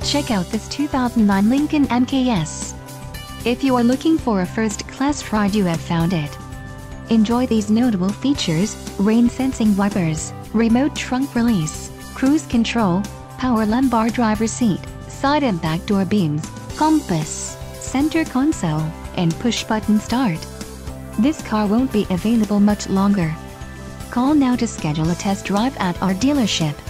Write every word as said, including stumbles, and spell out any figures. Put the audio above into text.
Check out this two thousand nine Lincoln M K S. If you are looking for a first-class ride, you have found it. Enjoy these notable features: rain-sensing wipers, remote trunk release, cruise control, power lumbar driver seat, side impact door beams, compass, center console, and push-button start. This car won't be available much longer. Call now to schedule a test drive at our dealership.